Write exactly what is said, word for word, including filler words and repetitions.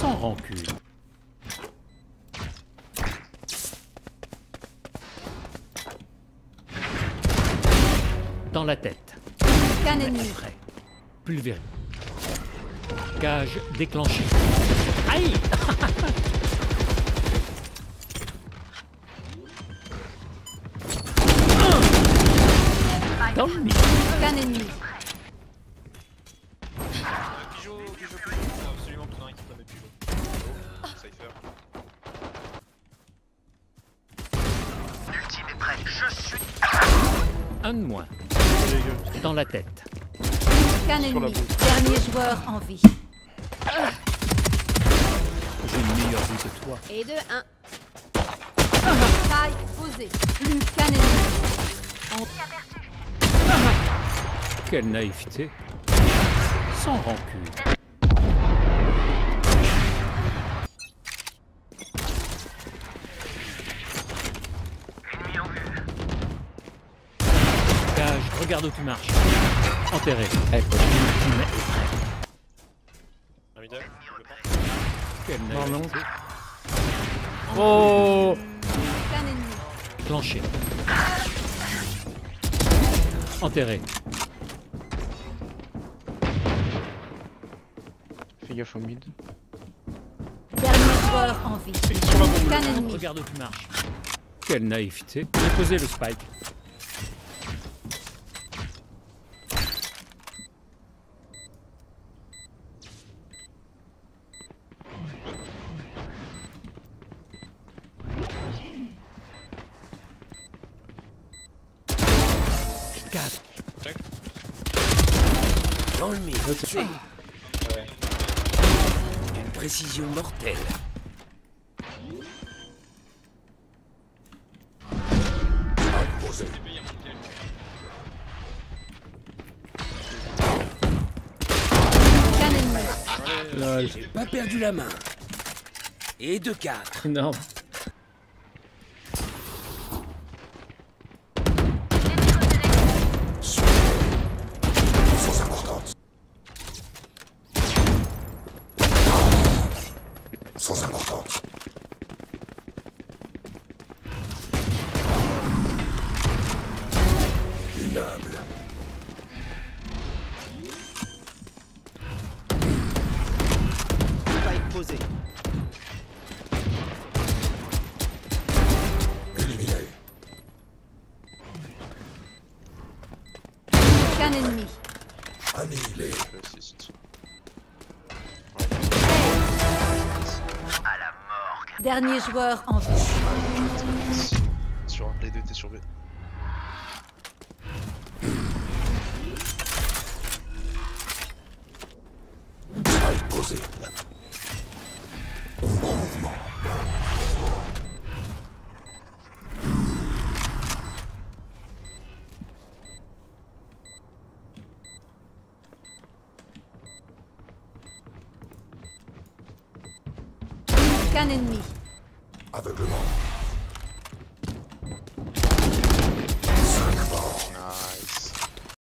Sans rancune. Dans la tête. Qu'un ennemi. Prêt. Pulvérisé. Cage déclenché. Aïe. Dans le nid. Qu'un ennemi. Pigeot, Pigeot, Pigeot, faut absolument que ton équipe la mette Pigeot. Pigeot, Cypher. L'ultime est prête, je suis... Un de moins. Dans la tête. Qu'un ennemi. Dernier joueur en vie. J'ai une meilleure vue que toi. Et de un. Taille posée. Plus qu'un ennemi. Quelle naïveté. Sans rancune. Ennemi en vue. Cage, regarde où tu marches. Enterré. Ultime est prêt. Un middle, Quelle Non, non. naïveté. Oh! Qu'un ennemi. Clenché. Enterré. Fais gaffe au mid. Dernier joueur en vie. Qu'un ennemi. Regarde où tu marches. Quelle naïveté. J'ai posé le spike. Quatre. check. Dans le mid. C'est Ouais. une précision mortelle. C'est payé, mon pied. Qu'un ennemi. Lol. J'ai pas perdu la main. Et de quatre. Énorme. Sans importance. Sans importance. Minable. Spike posé. Éliminé. Qu'un ennemi. Annihilé. Assist. À la morgue. Dernier joueur en vie. Sur les deux, t'es sur B. Spike posé. Ombre en mouvement. Qu'un ennemi. Aveuglement.